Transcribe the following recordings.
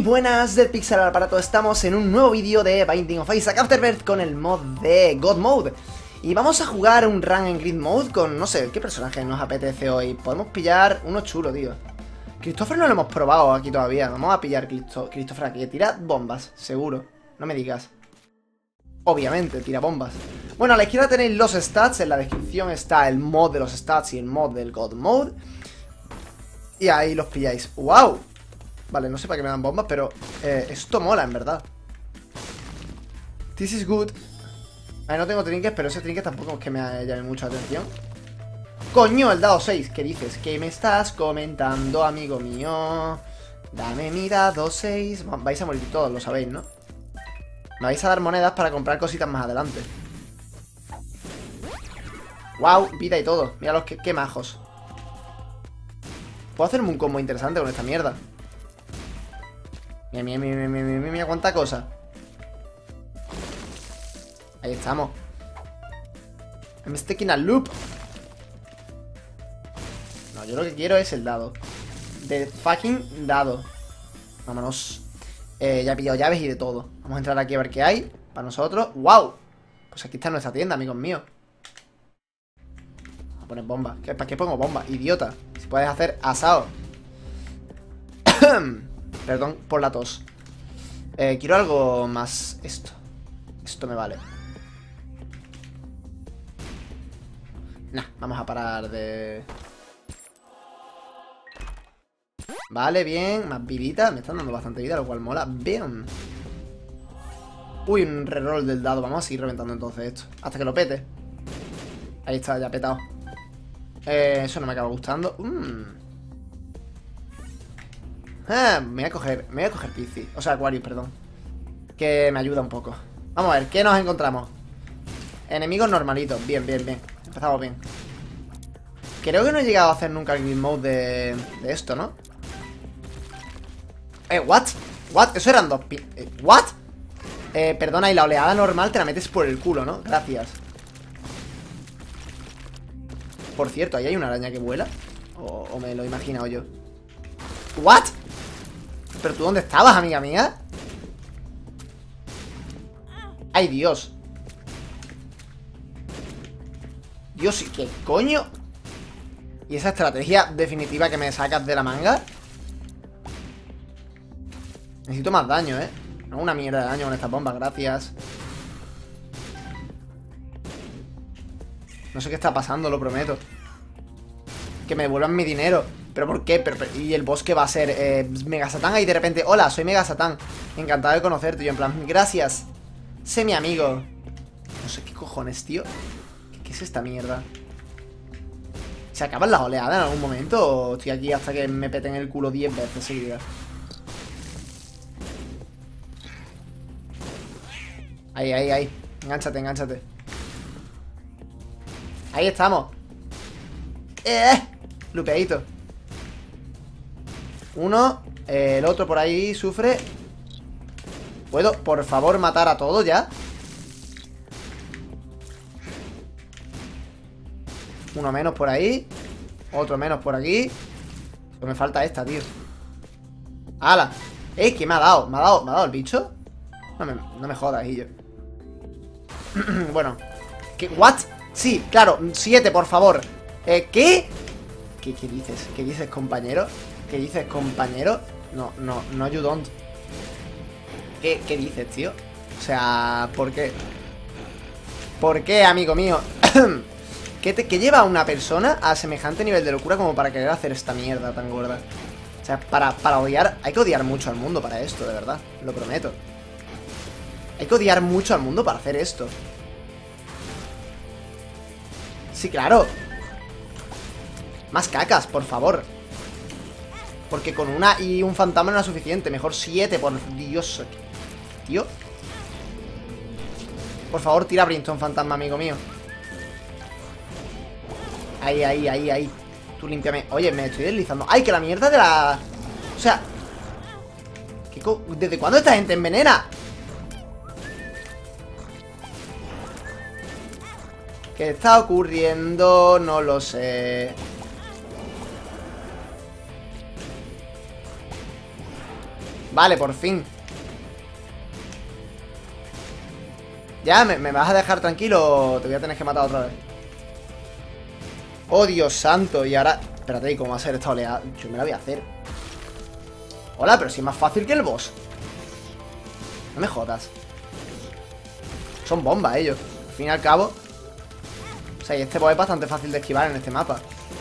buenas del Pixel al aparato, estamos en un nuevo vídeo de Binding of Isaac Afterbirth con el mod de God Mode. Y vamos a jugar un run en Grid Mode con, no sé, ¿qué personaje nos apetece hoy? Podemos pillar uno chulo, tío. Christopher no lo hemos probado aquí todavía. Vamos a pillar Christopher aquí, que tira bombas, seguro. No me digas. Obviamente, tira bombas. Bueno, a la izquierda tenéis los stats, en la descripción está el mod de los stats y el mod del God Mode. Y ahí los pilláis. ¡Wow! Vale, no sé para qué me dan bombas, pero esto mola, en verdad. This is good. Ahí no tengo trinkets, pero ese trinket tampoco es que me llame mucho la atención. ¡Coño, el dado 6! ¿Qué dices? ¿Qué me estás comentando, amigo mío? Dame mi dado 6. Vais a morir todos, lo sabéis, ¿no? Me vais a dar monedas para comprar cositas más adelante. ¡Wow! Vida y todo. Mira los qué majos. Puedo hacerme un combo interesante con esta mierda. Mira, cuánta cosa. Ahí estamos. I'm sticking a loop. No, yo lo que quiero es el dado. The fucking dado. Vámonos. Ya he pillado llaves y de todo. Vamos a entrar aquí a ver qué hay para nosotros. ¡Wow! Pues aquí está nuestra tienda, amigos míos. Vamos a poner bomba. ¿Para qué pongo bomba? Idiota. Si puedes hacer asado. Perdón por la tos. Quiero algo más. Esto me vale. Nah, vamos a parar de... Vale, bien. Más vidita. Me están dando bastante vida, lo cual mola. Bien. Uy, un reroll del dado. Vamos a seguir reventando entonces esto hasta que lo pete. Ahí está, ya petado. Eso no me acaba gustando. Me voy a coger Pizzi. O sea, Aquarius, perdón. Que me ayuda un poco. Vamos a ver, ¿qué nos encontramos? Enemigos normalitos, bien, bien, bien. Empezamos bien. Creo que no he llegado a hacer nunca el Grid Mode de esto, ¿no? ¿What? ¿What? Eso eran dos ¿what? Perdona, y la oleada normal te la metes por el culo, ¿no? Gracias. Por cierto, ¿ahí hay una araña que vuela? ¿O me lo he imaginado yo? ¿What? ¿Pero tú dónde estabas, amiga mía? ¡Ay, Dios! Dios, ¿qué coño? ¿Y esa estrategia definitiva que me sacas de la manga? Necesito más daño, ¿eh? No, una mierda de daño con estas bombas, gracias. No sé qué está pasando, lo prometo. Que me devuelvan mi dinero. ¿Pero por qué? ¿Y el boss qué va a ser? Mega Satán ahí de repente. Hola, soy Mega Satán. Encantado de conocerte. Yo en plan, gracias. Sé mi amigo. No sé qué cojones, tío. ¿Qué es esta mierda? ¿Se acaban las oleadas en algún momento? ¿O estoy aquí hasta que me peten el culo 10 veces seguidas? Ahí, ahí, ahí. Engánchate, engánchate. Ahí estamos. Lupeadito. Uno. El otro por ahí sufre. ¿Puedo, por favor, matar a todos ya? Uno menos por ahí. Otro menos por aquí. Pero me falta esta, tío. ¡Hala! ¿Qué me ha dado? ¿Me ha dado el bicho? No me jodas, y yo. Bueno. ¿Qué? ¿What? Sí, claro, 7, por favor. ¿Qué? ¿Qué dices? ¿Qué dices, compañero? ¿Qué dices, compañero? No, you don't. ¿Qué dices, tío? O sea, ¿por qué? ¿Por qué, amigo mío? ¿Qué lleva a una persona a semejante nivel de locura como para querer hacer esta mierda tan gorda? O sea, para odiar... Hay que odiar mucho al mundo para esto, de verdad. Lo prometo. Hay que odiar mucho al mundo para hacer esto. Sí, claro. Más cacas, por favor. Porque con una y un fantasma no es suficiente. Mejor 7, por Dios. Tío. Por favor, tira Brimstone, fantasma, amigo mío. Ahí, ahí, ahí, ahí. Tú límpiame. Oye, me estoy deslizando. ¡Ay, que la mierda de la... O sea... ¿Desde cuándo esta gente envenena? ¿Qué está ocurriendo? No lo sé. Vale, por fin. Ya, ¿me vas a dejar tranquilo o te voy a tener que matar otra vez? Oh, Dios santo. Y ahora... Espérate, ¿y cómo va a ser esta oleada? Yo me la voy a hacer. Hola, pero si es más fácil que el boss. No me jodas. Son bombas ellos. Al fin y al cabo. O sea, y este boss es bastante fácil de esquivar en este mapa.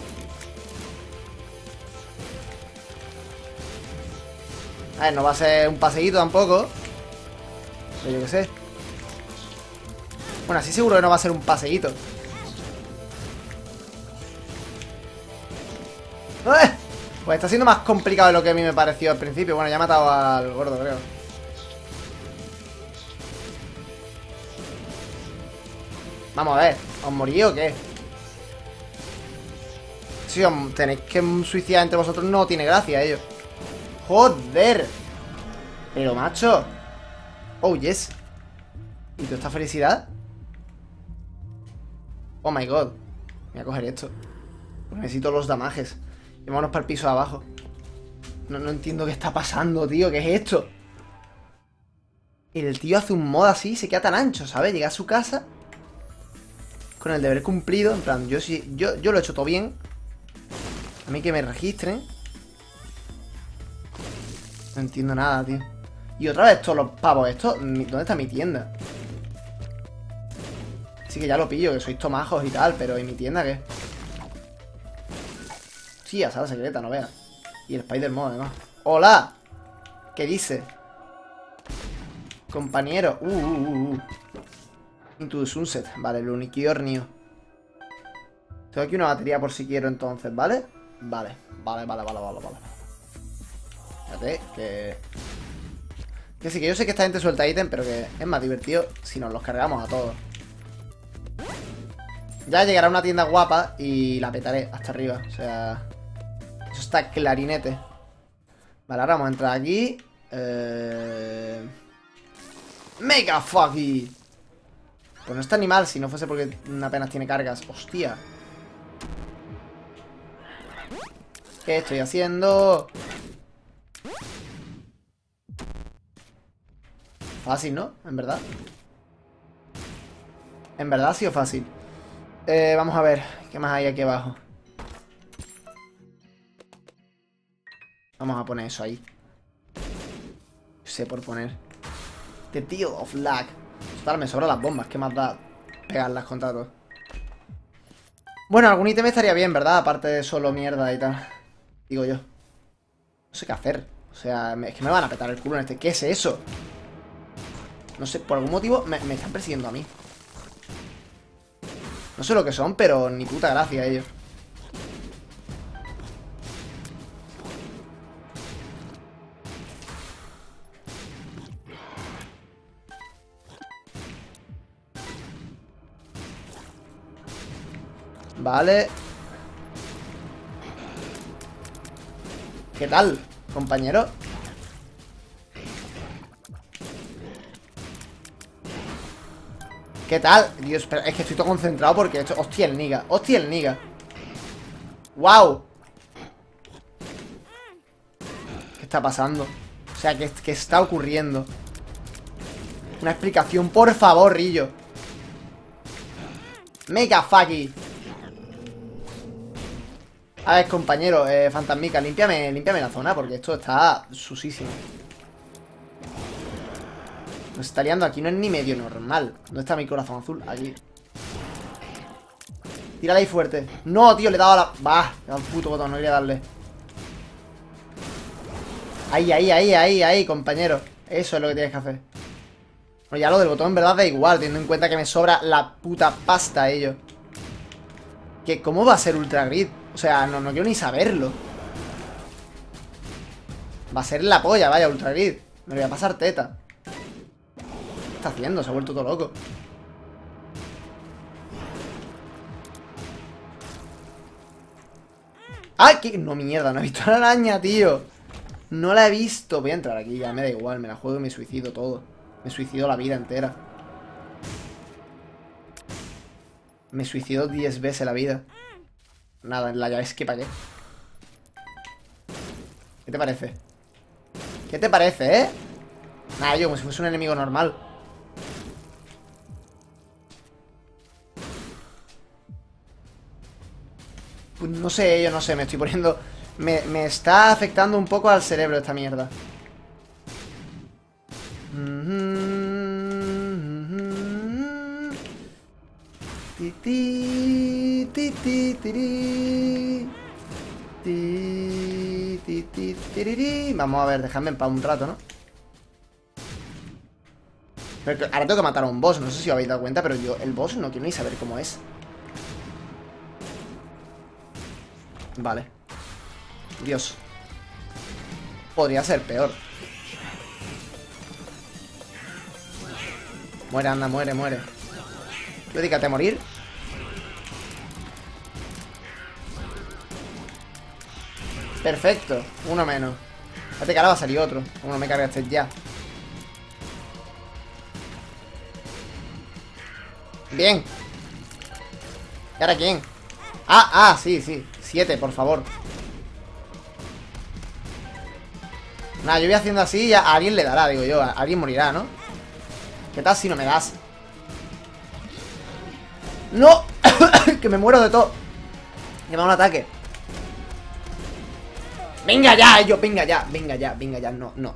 A ver, no va a ser un paseíto tampoco. Pero yo qué sé. Bueno, así seguro que no va a ser un paseíto. ¡Eh! Pues está siendo más complicado de lo que a mí me pareció al principio. Bueno, ya he matado al gordo, creo. Vamos a ver, ¿os morí o qué? Si os tenéis que suicidar entre vosotros no tiene gracia ello. ¡Joder! Pero macho. Oh, yes. ¿Y toda esta felicidad? Oh my god. Voy a coger esto. Pues necesito los damajes. Y vámonos para el piso de abajo. No entiendo qué está pasando, tío. ¿Qué es esto? El tío hace un mod así y se queda tan ancho, ¿sabes? Llega a su casa con el deber cumplido. En plan, yo lo he hecho todo bien. A mí que me registren. No entiendo nada, tío. Y otra vez todos los pavos estos. ¿Dónde está mi tienda? Sí que ya lo pillo, que sois tomajos y tal. Pero ¿y mi tienda qué? Sí, a sala secreta, no veas. Y el Spider-Man además. ¡Hola! ¿Qué dice? Compañero. Into the Sunset. Vale, el unicornio. Tengo aquí una batería por si quiero entonces, ¿vale? Vale. Fíjate que... Que sí, que yo sé que esta gente suelta ítem, pero que es más divertido si nos los cargamos a todos. Ya llegará una tienda guapa y la petaré hasta arriba. O sea... Eso está clarinete. Vale, ahora vamos a entrar aquí. Mega fucky. Pues no está ni mal si no fuese porque apenas tiene cargas. Hostia. ¿Qué estoy haciendo? Fácil, ¿no? En verdad. En verdad ha sido fácil. Vamos a ver. ¿Qué más hay aquí abajo? Vamos a poner eso ahí. Sé por poner. The Deal of Luck. Total, me sobran las bombas. ¿Qué más da pegarlas contra todo? Bueno, algún ítem estaría bien, ¿verdad? Aparte de solo mierda y tal. Digo yo. No sé qué hacer. O sea, es que me van a petar el culo en este. ¿Qué es eso? No sé, por algún motivo me están persiguiendo a mí. No sé lo que son, pero ni puta gracia ellos. Vale. ¿Qué tal, compañero? ¿Qué tal? Dios, espera, es que estoy todo concentrado porque esto... Hostia, el niga. Hostia, el niga. ¡Wow! ¿Qué está pasando? O sea, ¿qué está ocurriendo? Una explicación, por favor, Rillo. Mega fucky. A ver, compañero, Fantasmica, límpiame la zona porque esto está susísimo. Nos está liando aquí, no es ni medio normal. ¿Dónde está mi corazón azul? Aquí. Tírale ahí fuerte. No, tío, le he dado a la... Bah, le he dado al puto botón, no quería darle. Ahí, compañero. Eso es lo que tienes que hacer. Bueno, ya lo del botón en verdad da igual, teniendo en cuenta que me sobra la puta pasta ello. ¿Que cómo va a ser Ultra Grid? O sea, no quiero ni saberlo. Va a ser la polla, vaya, Ultra Grid. Me lo voy a pasar teta. ¿Qué está haciendo? Se ha vuelto todo loco. ¡Ay! ¿Qué? No, mierda, no he visto a la araña, tío. No la he visto. Voy a entrar aquí, ya me da igual. Me la juego y me suicido todo. Me suicido la vida entera. Me suicido 10 veces la vida. Nada, la llave es que ¿para qué? ¿Qué te parece? ¿Qué te parece, Nah, yo como si fuese un enemigo normal. Pues no sé, yo no sé, me estoy poniendo... Me está afectando un poco al cerebro esta mierda. Vamos a ver, dejadme en paz un rato, ¿no? Pero ahora tengo que matar a un boss, no sé si os habéis dado cuenta, pero yo el boss no quiero ni saber cómo es. Vale. Dios. Podría ser peor. Muere, anda, muere, muere. Dedícate a morir. Perfecto, uno menos. Fíjate que ahora va a salir otro. Uno me cargaste ya. Bien. ¿Y ahora quién? Sí, sí. 7, por favor. Nada, yo voy haciendo así y a alguien le dará, digo yo. A alguien morirá, ¿no? ¿Qué tal si no me das? ¡No! Que me muero de todo. Lleva un ataque. Venga ya, ellos, venga ya, venga ya, venga ya. No, no.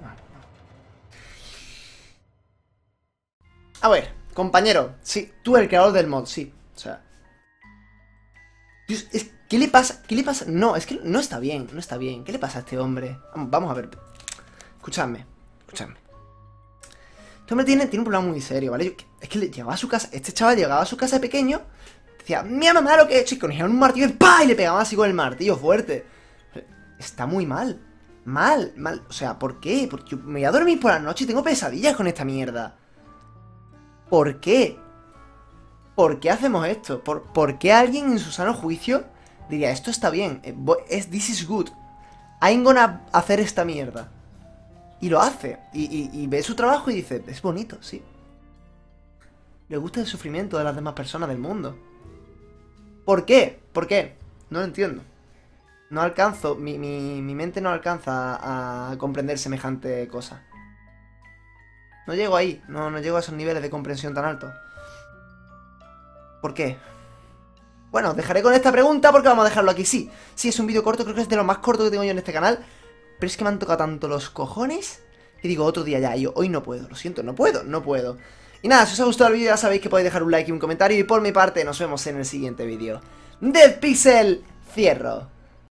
A ver, compañero. Sí, tú el creador del mod, sí. O sea. Dios, ¿qué le pasa? ¿Qué le pasa? No, es que no está bien, no está bien. ¿Qué le pasa a este hombre? Vamos a ver. Escuchadme, escuchadme. Este hombre tiene un problema muy serio, ¿vale? Es que llegaba a su casa, este chaval llegaba a su casa de pequeño, decía, mira mamá lo que he hecho, y cogía un martillo y ¡pah! Y le pegaba así con el martillo fuerte. Está muy mal. Mal, mal. O sea, ¿por qué? Porque yo me voy a dormir por la noche y tengo pesadillas con esta mierda. ¿Por qué? ¿Por qué hacemos esto? ¿Por qué alguien en su sano juicio diría, esto está bien? This is good. I'm gonna hacer esta mierda. Y lo hace. Y ve su trabajo y dice, es bonito, sí. Le gusta el sufrimiento de las demás personas del mundo. ¿Por qué? ¿Por qué? No lo entiendo. No alcanzo, mi mente no alcanza a comprender semejante cosa. No llego ahí, no llego a esos niveles de comprensión tan altos. ¿Por qué? Bueno, dejaré con esta pregunta porque vamos a dejarlo aquí. Sí, es un vídeo corto, creo que es de lo más corto que tengo yo en este canal. Pero es que me han tocado tanto los cojones que digo, otro día ya, y yo hoy no puedo, lo siento, no puedo. Y nada, si os ha gustado el vídeo ya sabéis que podéis dejar un like y un comentario. Y por mi parte nos vemos en el siguiente vídeo. Dead Pixel, cierro.